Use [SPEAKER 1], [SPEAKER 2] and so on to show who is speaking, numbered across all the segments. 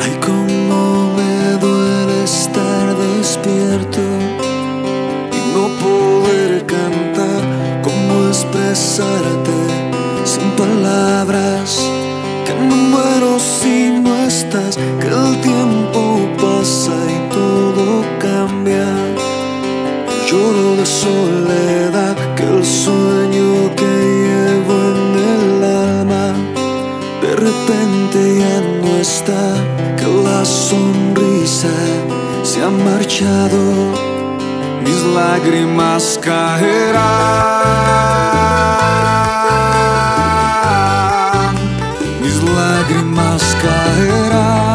[SPEAKER 1] Ay, cómo me duele estar despierto y no poder cantar. Cómo expresarte sin palabras, que me muero si no estás, que el tiempo pasa y todo cambia. Lloro de soledad, que el sueño que llevo en el alma de repente ya no está, que la sonrisa se ha marchado, mis lágrimas caerán, mis lágrimas caerán.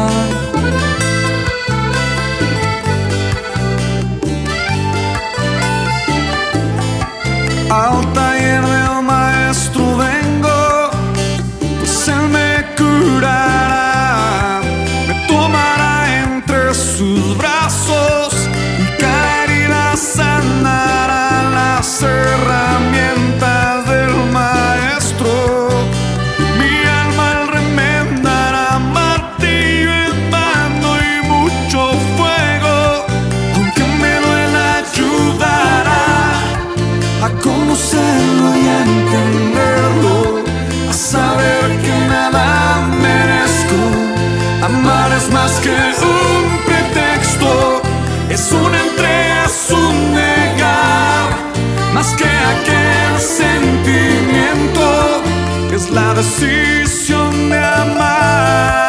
[SPEAKER 1] Al taller del maestro vengo, pues él me curará, me tomará entre sus brazos, mi caerida sanará. Las herramientas del maestro mi alma remendará, martillo en mano y mucho fuego, aunque me duela ayudará a conocerlo y a entenderlo, a saber que nada merezco. Amar es más que un pretexto, es una entrega, es un negar, más que aquel sentimiento, es la decisión de amar.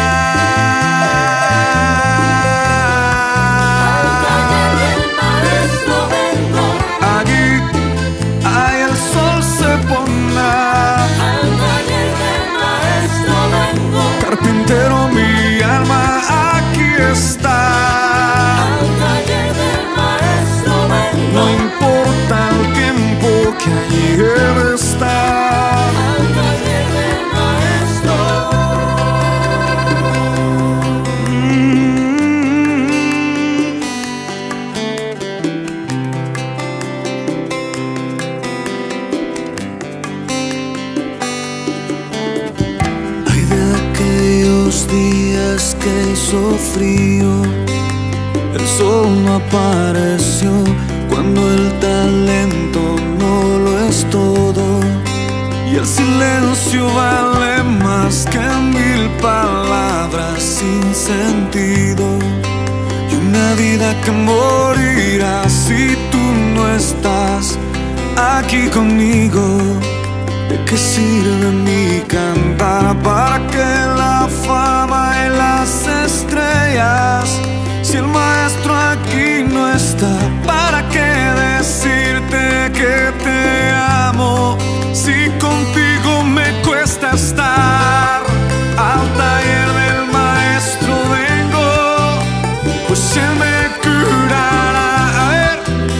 [SPEAKER 1] Carpintero, mi alma aquí está.
[SPEAKER 2] Al taller del maestro vengo.
[SPEAKER 1] No importa el tiempo que allí él está.
[SPEAKER 2] Al taller del maestro.
[SPEAKER 1] Ay, de aquellos días que hizo frío, el sol no apareció, cuando el talento no lo es todo y el silencio vale más que 1000 palabras sin sentido, y una vida que morirá si tú no estás aquí conmigo. ¿De qué sirve mi cantar? ¿Para qué la fama y las estrellas si el maestro aquí no está? ¿Para qué decirte que te amo si contigo me cuesta estar? Al taller del maestro vengo, pues él me curará. A ver.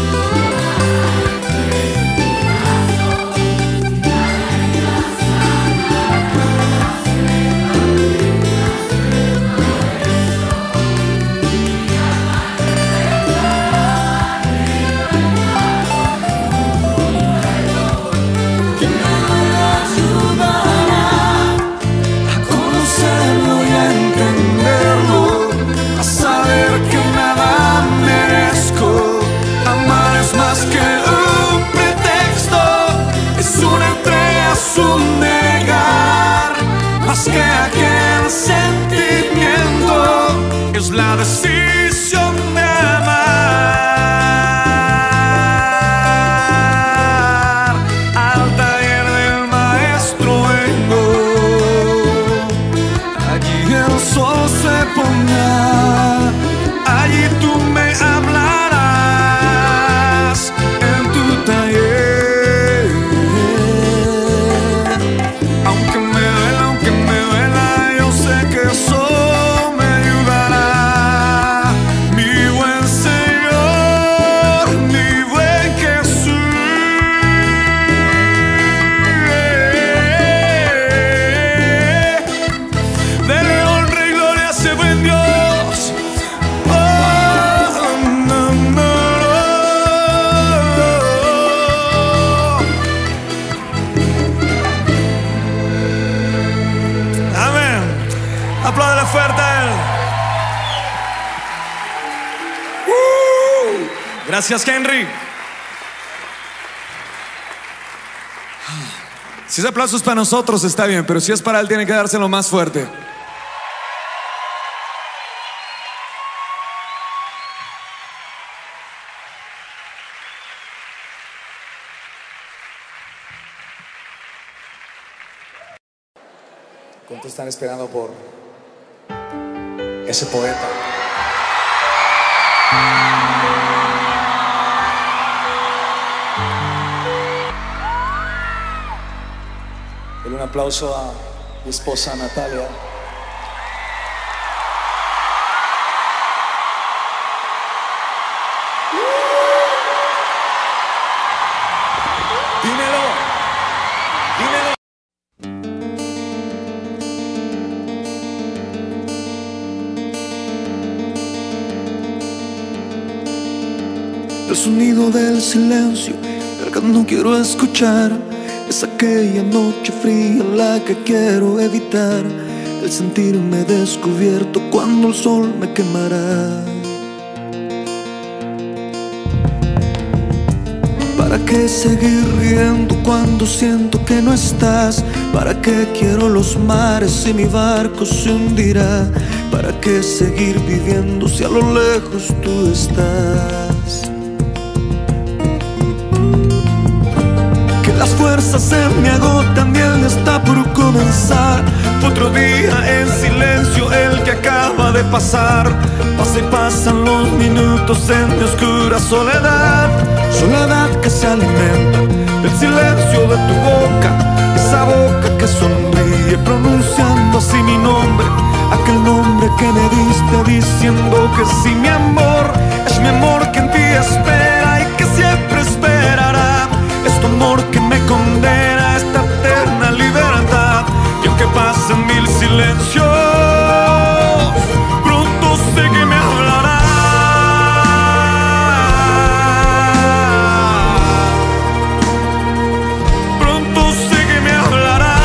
[SPEAKER 1] Que aquel sentimiento es la decisión de amar. Al taller del maestro vengo, allí el sol se pondrá, allí tú me hablarás en tu taller, aunque me eso me ayudará, mi buen Señor, mi buen Jesús. Dele honra y gloria a ese buen Dios. Apláudele fuerte. Gracias, Henry. Si ese aplauso es para nosotros está bien, pero si es para él tiene que dárselo más fuerte. ¿Cuántos están esperando por ese poeta? Denle un aplauso a mi esposa Natalia. Dímelo, dímelo.
[SPEAKER 3] El sonido del silencio, el que no quiero escuchar, es aquella noche fría la que quiero evitar. El sentirme descubierto cuando el sol me quemará. ¿Para qué seguir riendo cuando siento que no estás? ¿Para qué quiero los mares si mi barco se hundirá? ¿Para qué seguir viviendo si a lo lejos tú estás? Las fuerzas se me agotan y el día está por comenzar. Fue otro día en silencio el que acaba de pasar. Pasa y pasan los minutos en mi oscura soledad. Soledad que se alimenta del silencio de tu boca. Esa boca que sonríe pronunciando así mi nombre. Aquel nombre que me diste diciendo que sí, mi amor. Es mi amor que en ti espera y que siempre esperará. Es tu amor que me condena a esta eterna libertad. Y aunque pasen mil silencios, pronto sé que me hablará. Pronto sé que me hablará.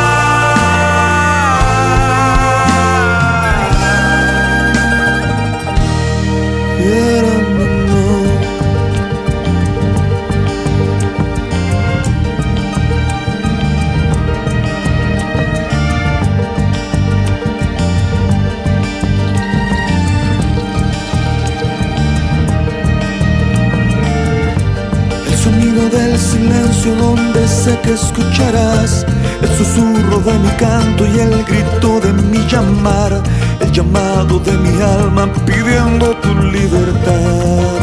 [SPEAKER 3] Del silencio donde sé que escucharás el susurro de mi canto y el grito de mi llamar, el llamado de mi alma pidiendo tu libertad.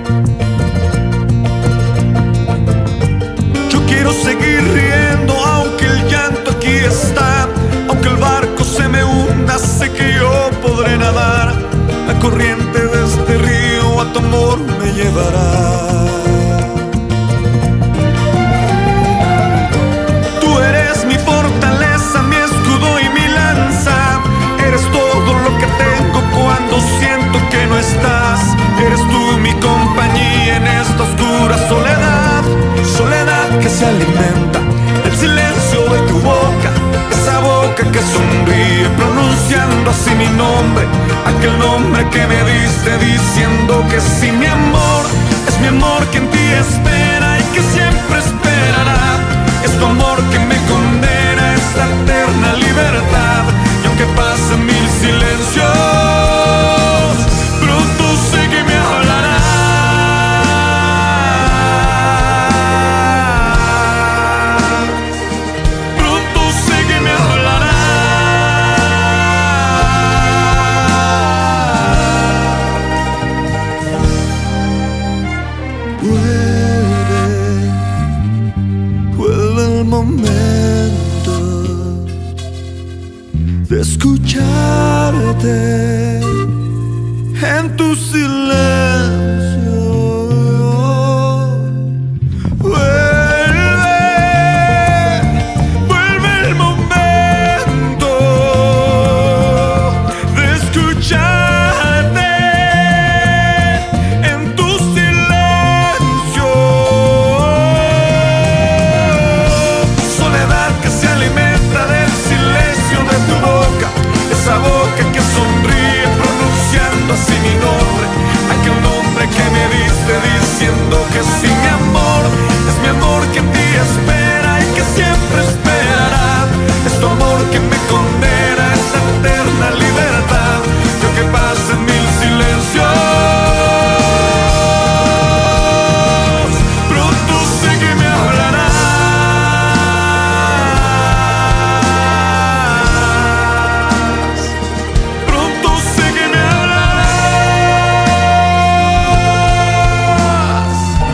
[SPEAKER 3] Yo quiero seguir riendo aunque el llanto aquí está, aunque el barco se me hunda, sé que yo podré nadar. La corriente de este río a tu amor me llevará. Eres tú mi compañía en esta oscura soledad. Soledad que se alimenta del silencio de tu boca. Esa boca que sonríe pronunciando así mi nombre. Aquel nombre que me diste diciendo que sí, mi amor. Es mi amor que en ti espera y que siempre esperará. Es tu amor que me condena a esta eterna libertad. Y aunque pasen mil silencios, de escuchar boca que sonríe pronunciando así mi nombre. Aquel nombre que me diste diciendo que sí, mi amor. Es mi amor que en ti espera y que siempre esperará. Es tu amor que me condena a esa eterna libertad. Yo que paso en mil silencios, pronto sé que me hablarás. Pronto sé que me hablarás.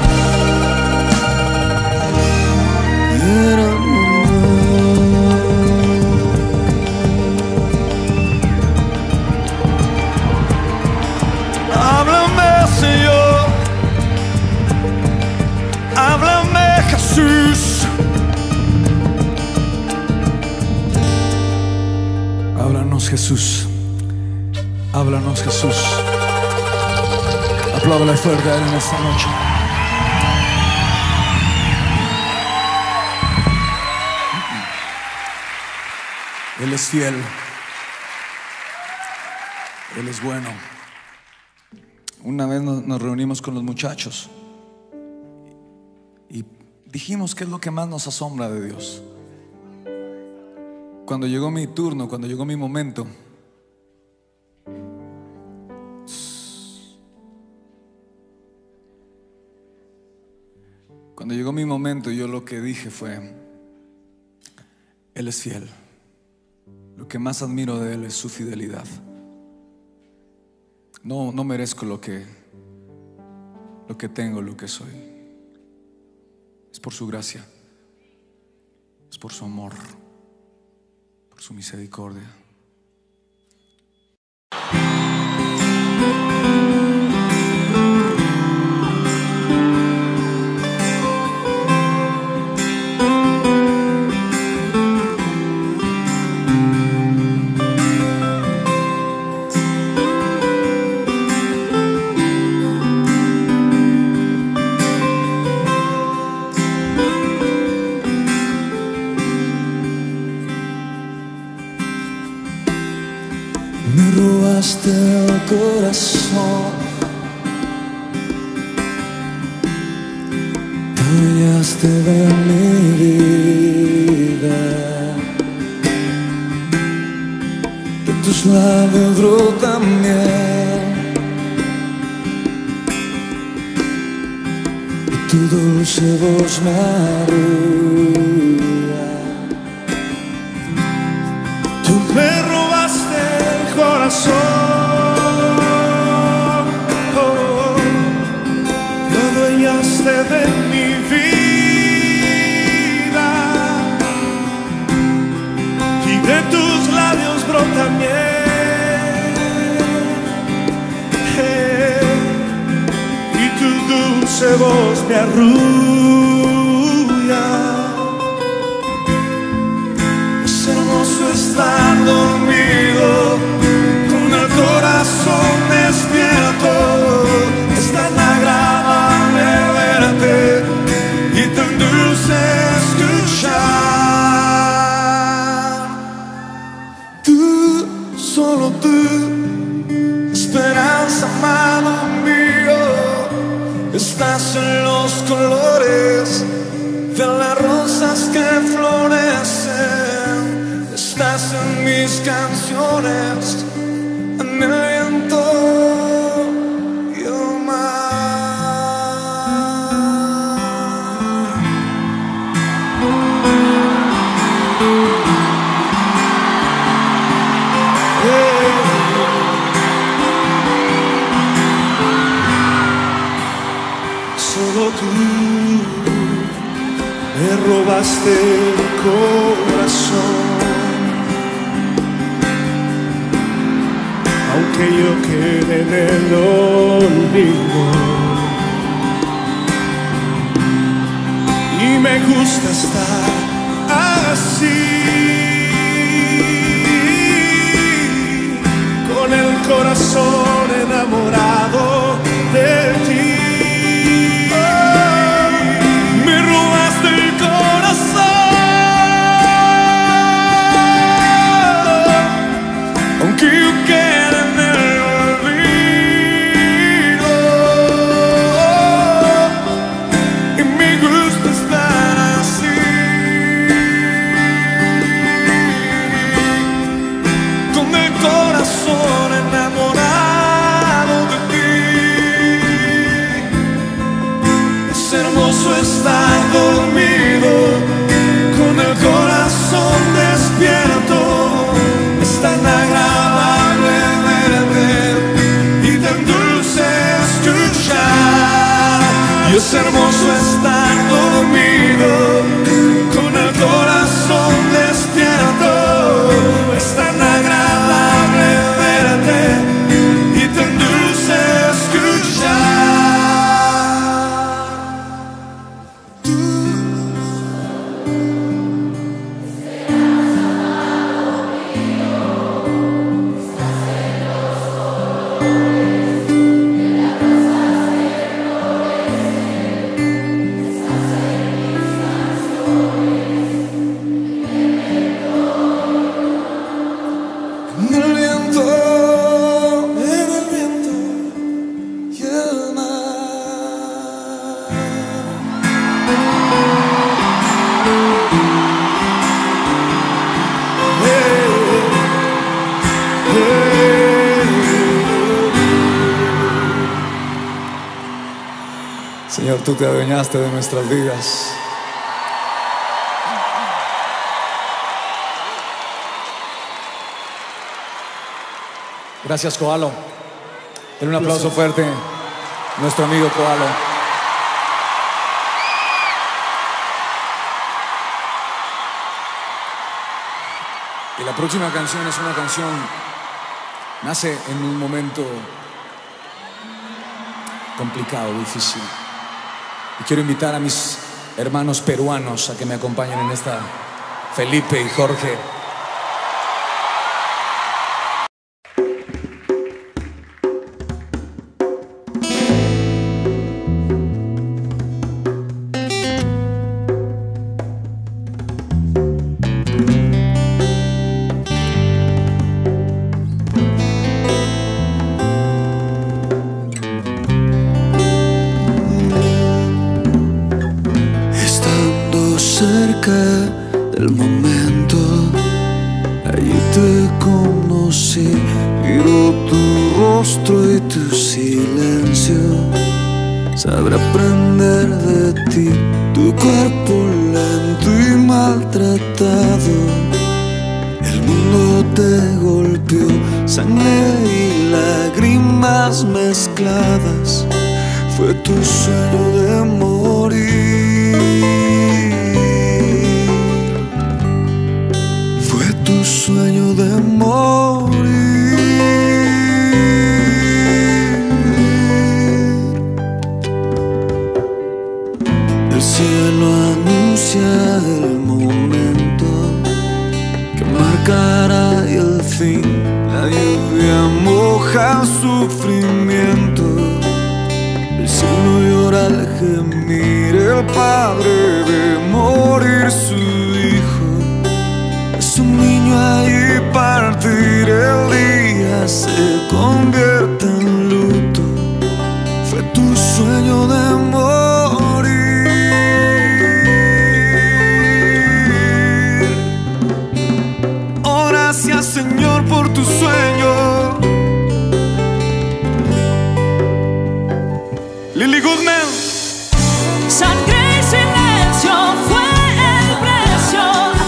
[SPEAKER 3] Háblame, Señor. Háblame, Jesús. Háblanos, Jesús. Háblanos, Jesús. Apláudale fuerte a Él en esta noche. Él es fiel. Él es bueno. Una vez nos reunimos con los muchachos y dijimos qué es lo que más nos asombra de Dios. Cuando llegó mi turno, cuando llegó mi momento, yo lo que dije fue: Él es fiel. Lo que más admiro de Él es su fidelidad. No merezco lo que tengo, lo que soy. Es por su gracia, es por su amor, por su misericordia. Me robaste el corazón, te adueñaste de mi vida, de tus labios brota miel y tu dulce voz me arrula. Tú me robaste corazón, te adueñaste de mi vida y de tus labios brota miel, y tu dulce voz me arrulla. Es hermoso estar dormido con el corazón despierto. Es tan agradable verte y tan dulce escuchar. Tú, solo tú, esperanza, amado mío, estás en los colores de las rosas que florecen. Estás en mis canciones, en el viento y el mar. Solo tú me robaste el corazón. Aunque yo quede en el olvido, y me gusta estar así, con el corazón enamorado de ti. Me robaste el corazón, aunque Y es hermoso estar dormido con el corazón despierto. Es tan agradable verte y tan dulce escuchar. En el viento y el mar. Señor, tú te adueñaste de nuestras vidas. Gracias, Koalo. Denle un aplauso fuerte a nuestro amigo Koalo. Y la próxima canción es una canción, nace en un momento complicado, difícil. Y quiero invitar a mis hermanos peruanos a que me acompañen en esta, Felipe y Jorge. Cerca del momento, allí te conocí, miro tu rostro y tu silencio. Sabré aprender de ti, tu cuerpo lento y maltratado. El mundo te golpeó, sangre y lágrimas mezcladas. Fue tu sueño de morir. Sueño de morir. El cielo anuncia el momento que marcará el fin. La lluvia moja el sufrimiento. El cielo llora al gemir. El padre ve morir su hijo. Es un niño ahí partir, el día se convierte en luto. Fue tu sueño de morir. Oh, gracias, Señor, por tu sueño. Lily Goodman.
[SPEAKER 2] Sangre y silencio fue el precio.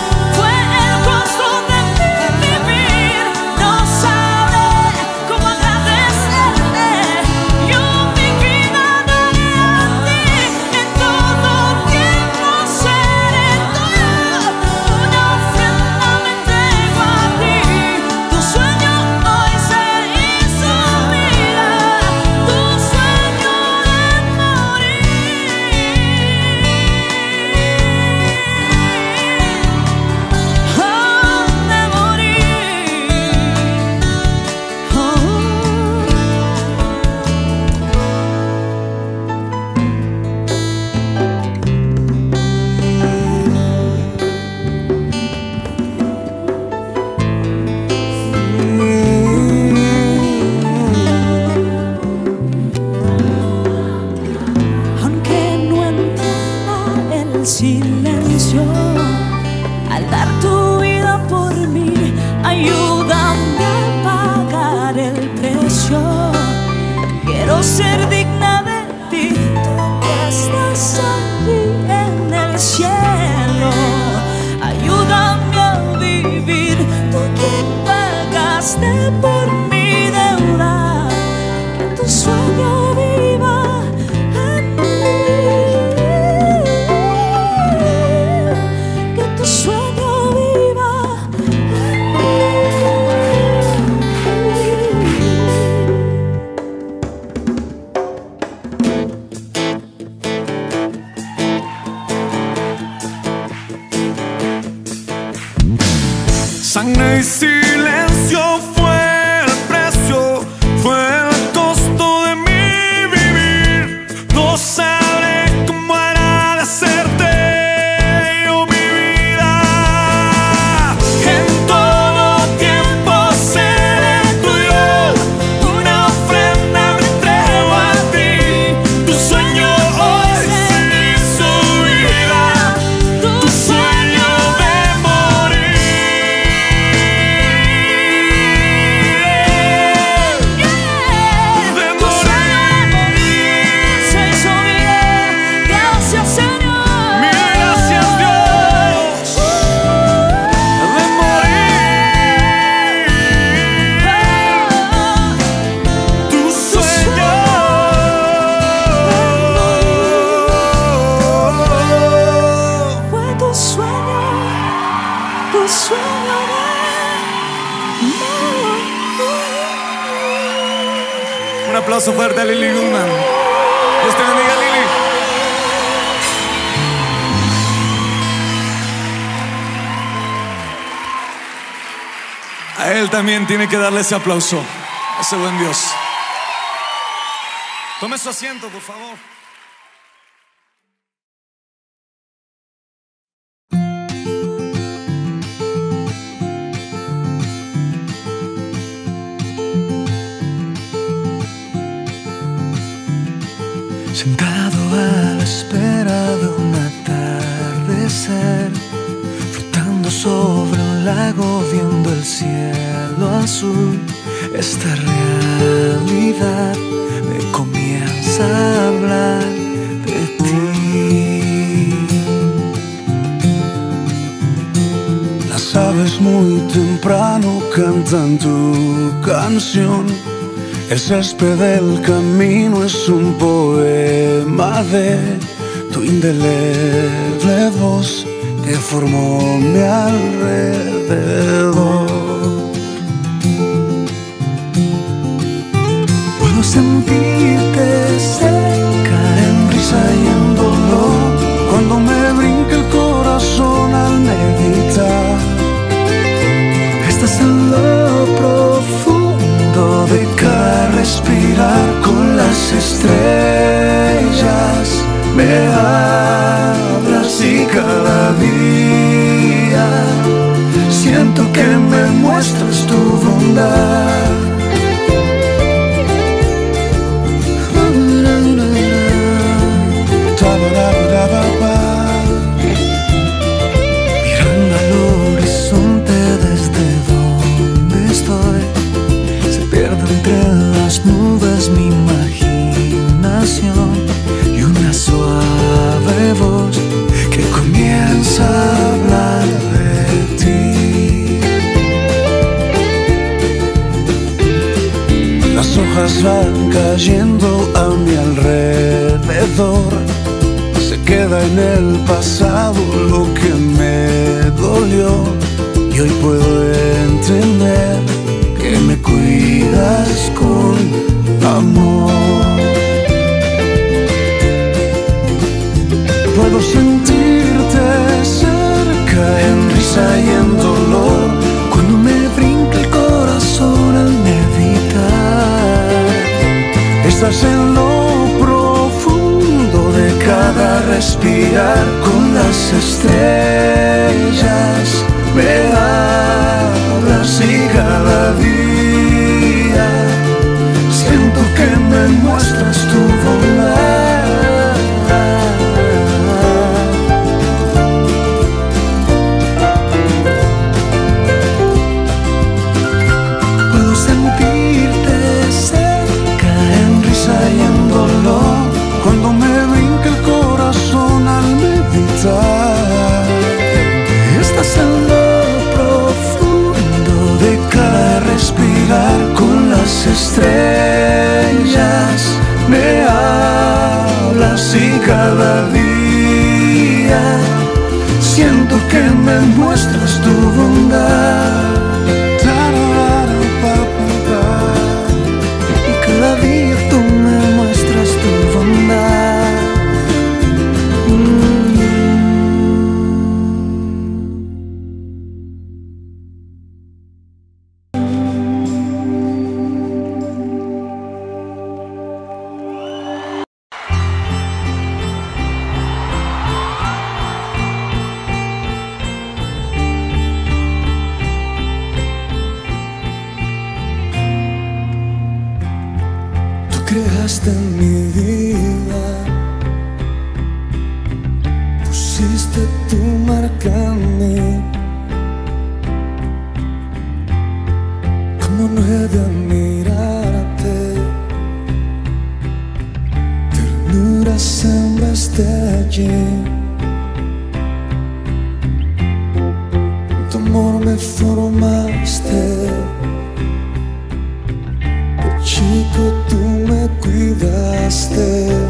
[SPEAKER 2] Silencio, al dar tu vida por mí, ayúdame a pagar el precio. Quiero ser digna de ti, tú que estás allí en el cielo. Ayúdame a vivir, tú que pagaste por mi deuda. Que tu sueño viva en mí.
[SPEAKER 3] aplauso fuerte a Lili Goodman. Dios te bendiga, Lili. A él también tiene que darle ese aplauso, a ese buen Dios. Tome su asiento, por favor.
[SPEAKER 1] Sentado a la espera de un atardecer, flotando sobre un lago viendo el cielo azul, esta realidad me comienza a hablar de ti. Las aves muy temprano cantan tu canción. El césped del camino es un poema de tu indeleble voz que formó mi alrededor. Puedo sentirte cerca en risa y en dolor cuando me brinca el corazón al meditar. Estás en lo profundo de cada respirar, con las estrellas me hablas y cada día siento que me muestras tu bondad. Mirando al horizonte desde donde estoy, se pierde entre las nubes mi imaginación y una suave voz que comienza a hablar de ti. Las hojas van cayendo a mi alrededor, se queda en el pasado lo que me dolió y hoy puedo entender que me cuidas con amor. Puedo sentirte cerca en risa y en dolor cuando me brinca el corazón al meditar. Estás en lo profundo de cada respirar, con las estrellas me hablas y cada día siento que me muestras tu bondad. Puedo sentirte cerca en risa y en dolor cuando me brinca el corazón al meditar. Estás en lo profundo de cada respirar, con las estrellas me hablas y cada día siento que me muestras tu bondad. Y cada día tú me muestras tu bondad. Creaste en mi vida, pusiste tu marca en mí. Como no he de mirarte, ternura sembraste allí. Tu amor me formaste. Chico, tú me cuidaste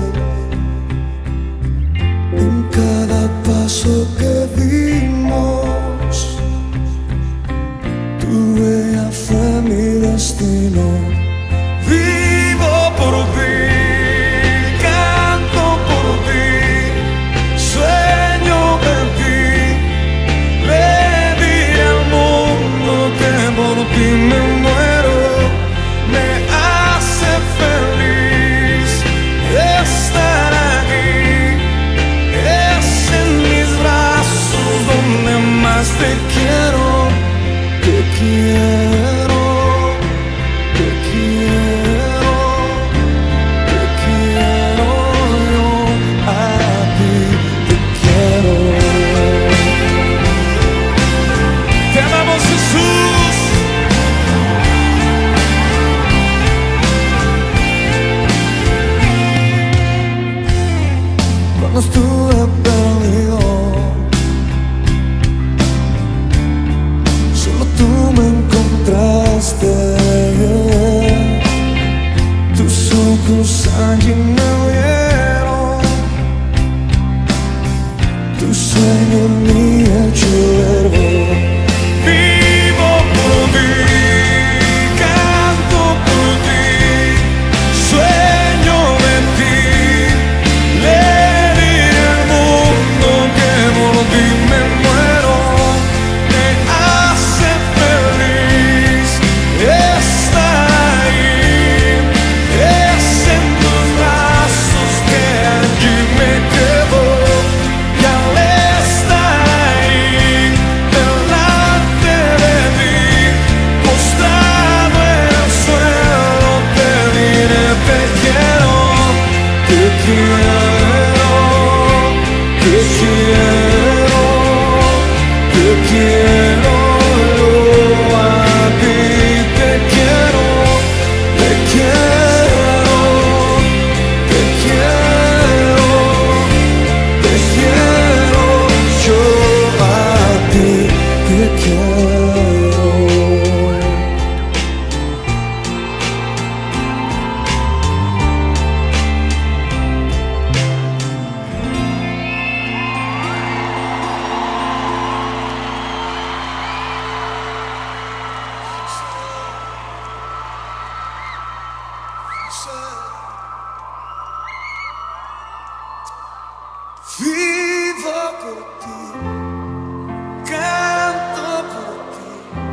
[SPEAKER 1] en cada paso que dimos. Tu huella fue mi destino. Vivo
[SPEAKER 3] por ti, canto por ti, sueño de ti. Le diré al mundo que por ti me muero. Me hace feliz estar aquí. Es en mis brazos donde más te quiero. Te quiero, te quiero, te quiero yo a ti, te quiero. Te amamos, Jesús. Cuando estuve perdido, tú me encontraste, tus ojos allí me vieron, tu sueño en mí hecho verbo. Vivo por ti, canto por ti, sueño de ti. Le diré al mundo que por ti me muero. Vivo por ti, canto por ti,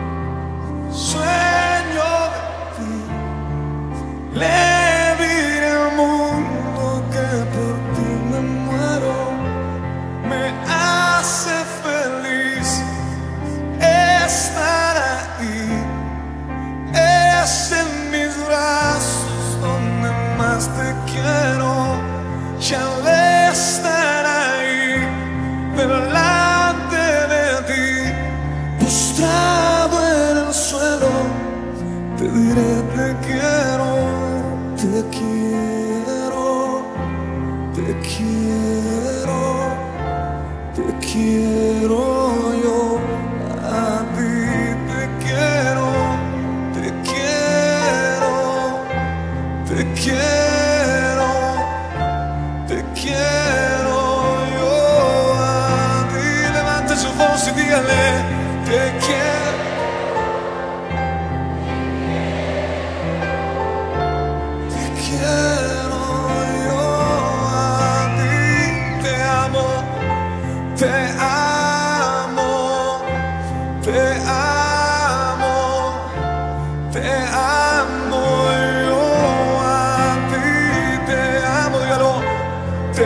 [SPEAKER 3] sueño de ti. Le diré al mundo que por ti me muero. Me hace feliz estar ahí. Es en mis brazos donde más te quiero. Ya le estar ahí delante de ti, postrado en el suelo. Te diré te quiero, te quiero, te quiero, te quiero yo a ti, te quiero, te quiero, te quiero, te quiero yo a ti. Levante su voz y dígale te quiero. Te quiero yo a ti. Te amo, te amo, te amo, te amo yo a ti. Te amo, dígalo. Te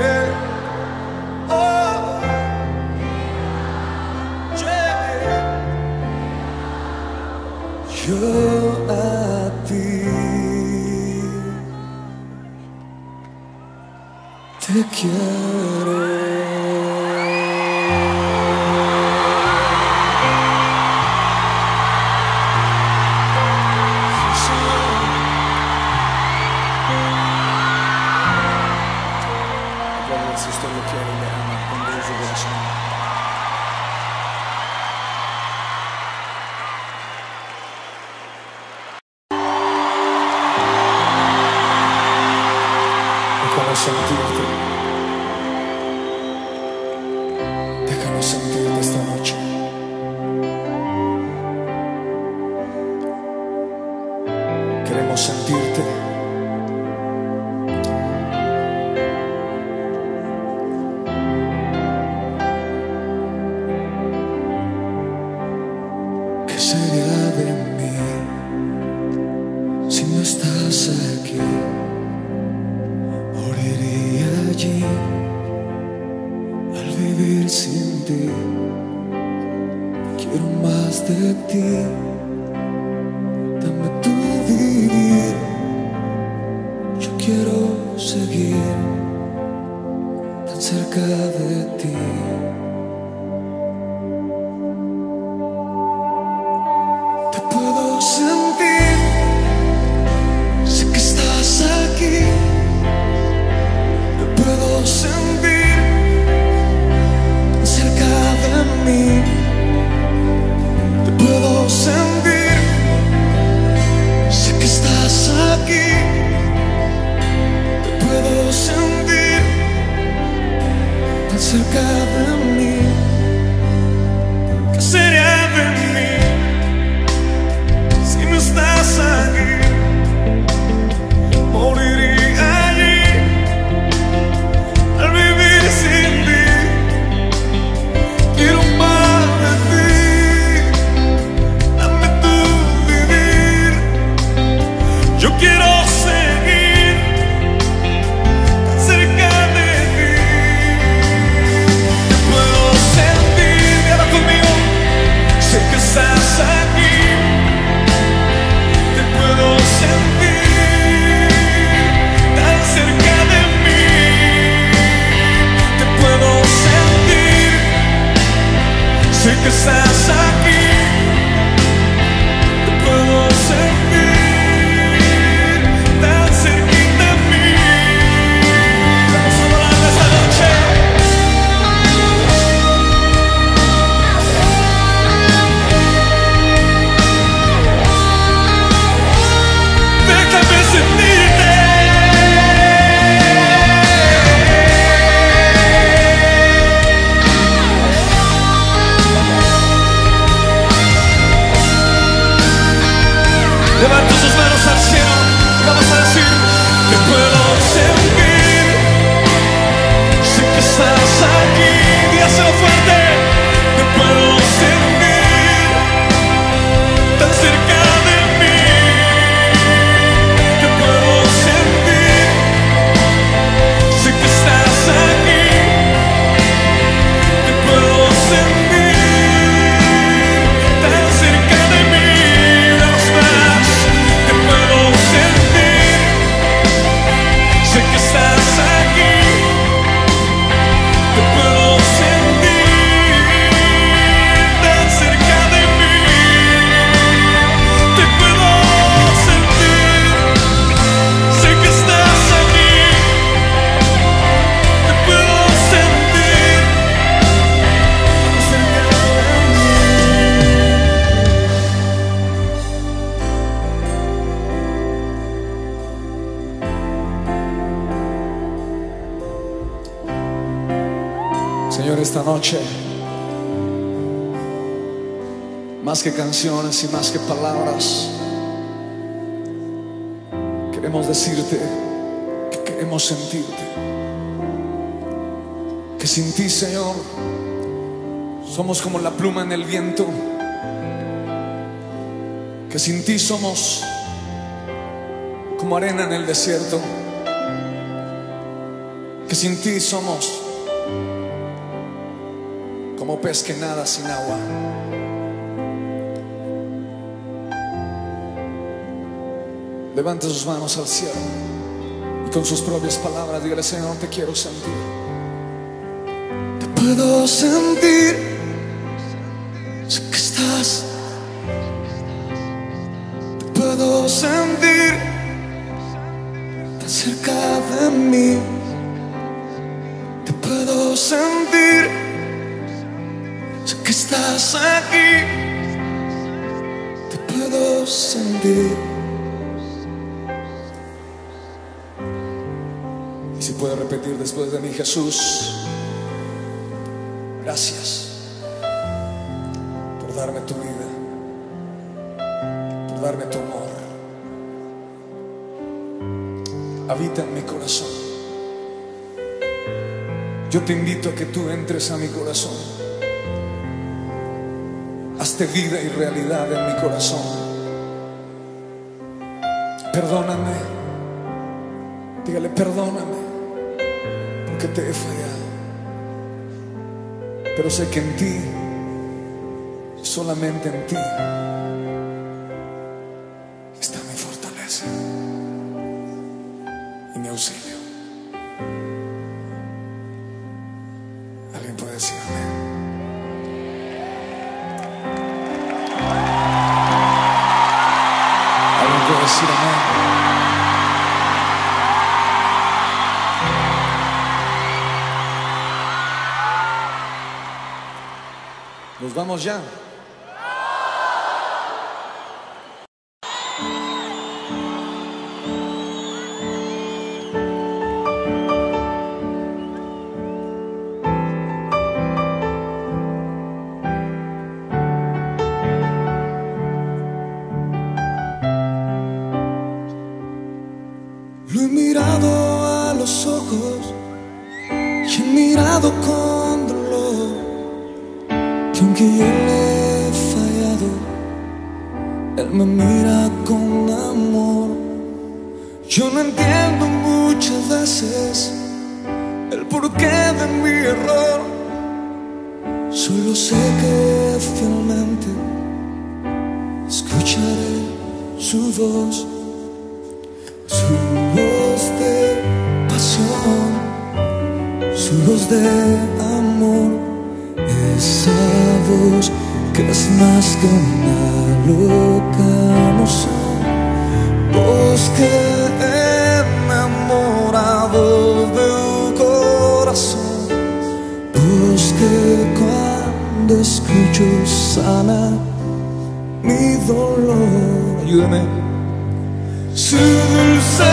[SPEAKER 3] yo a ti te quiero. Si usted lo quiere y le ama con todo su corazón. Déjanos sentirte. Déjanos sentirte esta noche. Queremos sentirte estás aquí, moriría allí al vivir sin ti. Quiero más de ti, dame tu vivir. Yo quiero seguir tan cerca de ti. Te puedo sentir, sé que estás aquí. Te puedo sentir tan cerca de mí. Te puedo sentir, sé que estás aquí. Te puedo sentir tan cerca de mí. ¿Qué sería de mí si no estás aquí? Moriría allí al vivir sin ti. Quiero más de ti, dame tu vivir. Yo quiero seguir tan cerca de ti. Te puedo sentir, habla conmigo. Sé que estás aquí. Te puedo sentir tan cerca de mí. Te puedo sentir, sé que estás aquí. Te puedo sentir tan cerquita de mí. Vamos a volar esta noche. Déjame sentirte. Levanta sus manos al cielo y vamos a decir: te puedo sentir, sé que estás aquí. Dígaselo fuerte. Te puedo sentir tan cerca de mí. Te puedo sentir, sé que estás aquí. Te puedo sentir tan cerca de mí. Vamos más. Te puedo sentir, sé que estás aquí. Te puedo sentir tan cerca de mí. Te puedo sentir, sé que estás aquí. Te puedo sentir tan cerca de mí. Señor, esta noche, más que canciones y más que palabras, queremos decirte que queremos sentirte. Que sin ti, Señor, somos como la pluma en el viento. Que sin ti somos como arena en el desierto. Que sin ti somos como pez que nada sin agua. Levanta sus manos al cielo y con sus propias palabras dígale: Señor, te quiero sentir. Te puedo sentir, sé que estás. Te puedo sentir tan cerca de mí. Te puedo sentir, sé que estás aquí. Te puedo sentir. Y si puede repetir después de mí: Jesús, gracias por darme tu vida, por darme tu amor. Habita en mi corazón. Yo te invito a que tú entres a mi corazón. Hazte vida y realidad en mi corazón. perdóname. Dígale, perdóname, porque te he fallado. Pero sé que en ti, solamente en ti, está mi fortaleza y mi auxilio. ¿Alguien puede decir amén? ¿Alguien puede decir amén? Nos vamos ya. Lo he mirado a los ojos y he mirado con dolor, que aunque yo le he fallado, él me mira con amor. Yo no entiendo muchas veces el porqué de mi error, solo sé que fielmente escucharé su voz. Su voz de pasión, su voz de amor, esa voz que es más que una loca emoción, voz que enamorado del corazón, voz que cuando escucho sana mi dolor. Ayúdame. Su dulce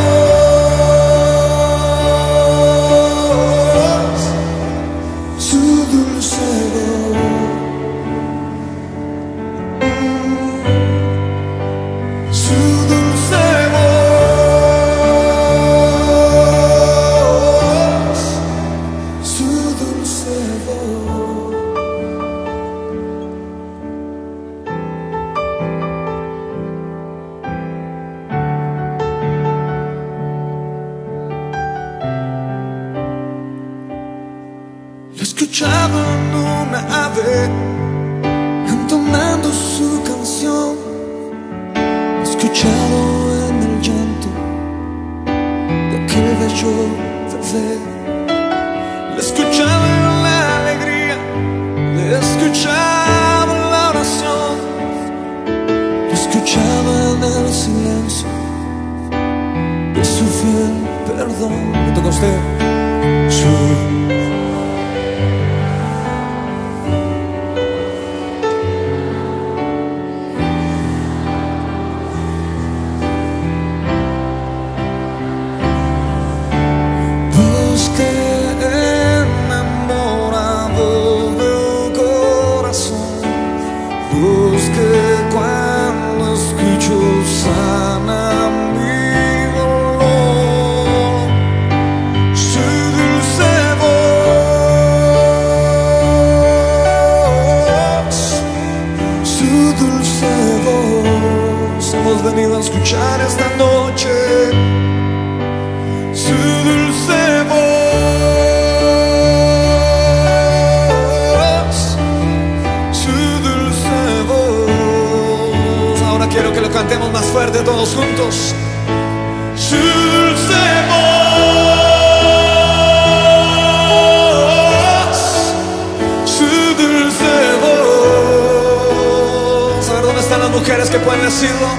[SPEAKER 3] voz, su dulce voz, su dulce voz, su dulce voz. Lo he escuchado en una ave entonando su canción, lo he escuchado en el llanto de aquel bello bebé, lo he escuchado en la alegría, lo he escuchado en la oración, lo he escuchado en el silencio de su fiel perdón. ¿Le toca a usted? Luz que cuando escucho sana mi dolor, su dulce voz, su dulce voz. Hemos venido a escuchar esta noche su dulce voz, su dulce voz. Ahora quiero que lo cantemos más fuerte todos juntos. Su dulce voz, su dulce voz. A ver, ¿dónde están las mujeres que pueden decirlo?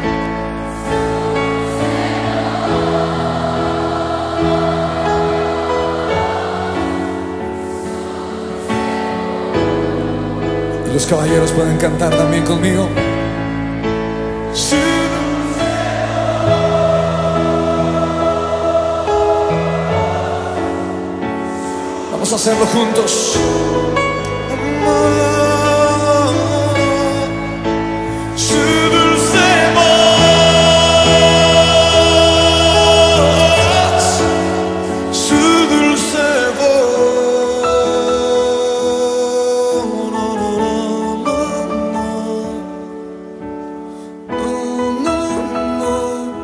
[SPEAKER 3] Y los caballeros pueden cantar también conmigo. Vamos a hacerlo juntos. Su dulce voz, su dulce voz.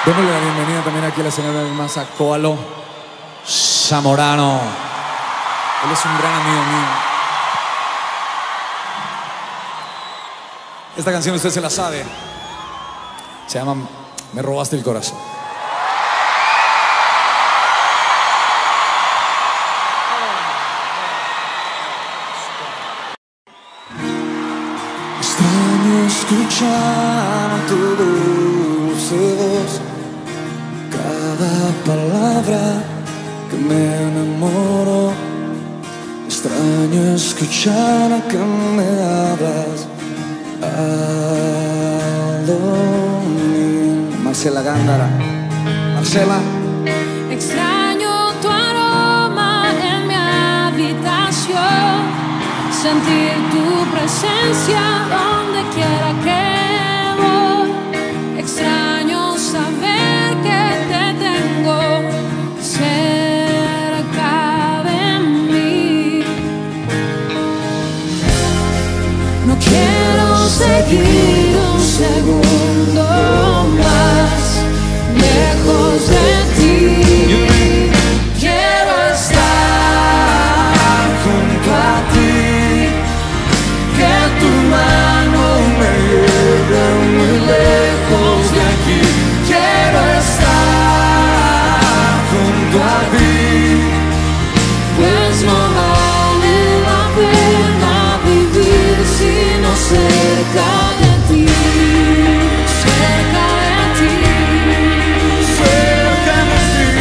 [SPEAKER 1] Démosle la bienvenida también aquí a la señora de Masa, Koalo Zamorano. Él es un gran amigo mío. Esta canción usted se la sabe. Se llama Me robaste el corazón.
[SPEAKER 3] Extraño escuchar tu dulce voz, cada palabra que me enamoro. Extraño escuchar que me hablas al dormir. Marcela Gándara. Marcela.
[SPEAKER 2] Extraño tu aroma en mi habitación, sentir tu presencia donde quiera que voy. Extraño saber que te tengo cerca de mí. No quiero seguir un segundo más lejos de ti. Quiero estar junto a ti, que tu mano me lleve muy lejos de aquí. Quiero estar junto a ti, pues no vale la pena vivir sino cerca de ti, cerca de ti, cerca de ti.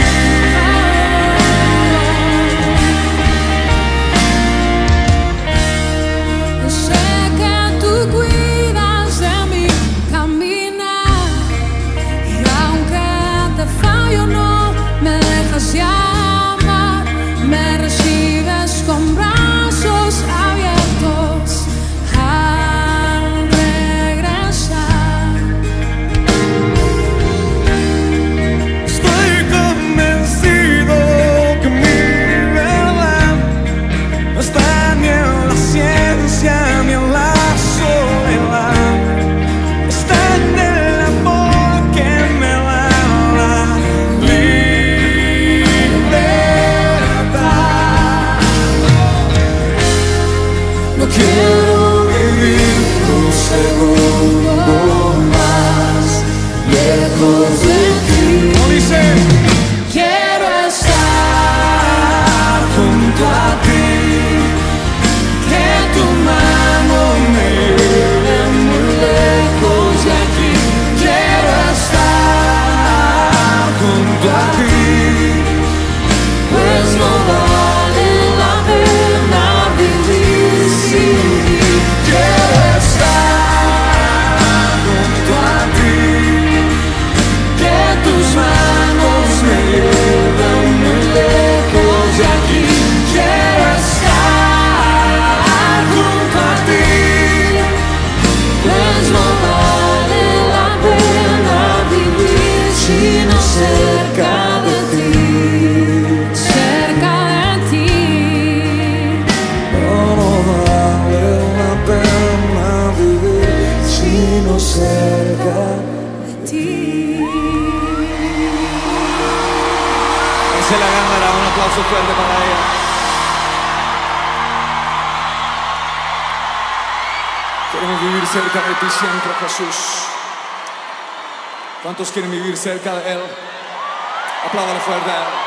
[SPEAKER 2] Yo sé que tú cuidas de mi caminar, y aunque te fallo no me dejas llamar. Me recibes con brazos abiertos al regresar.
[SPEAKER 3] Estoy convencido que mi verdad no está ni en la ciencia ni en la soledad. Está en el amor que me da la libertad. No quiero vivir un segundo más lejos de ti. ¿Cómo dice? Quiero estar junto a ti, que tu mano me lleve muy lejos de aquí. Quiero estar junto a ti, pues no vale la pena vivir sin ti. Quiero estar junto a ti, que tus manos me lleven muy lejos de aquí. Quiero estar junto a ti, pues no vale la pena vivir sino cerca de ti, cerca de ti. No vale la pena vivir sino cerca de ti.
[SPEAKER 1] Marcela Gándara, un aplauso fuerte para ella. Queremos vivir cerca de ti siempre, Jesús. ¿Cuántos quieren vivir cerca de Él? Apláudale fuerte a Él.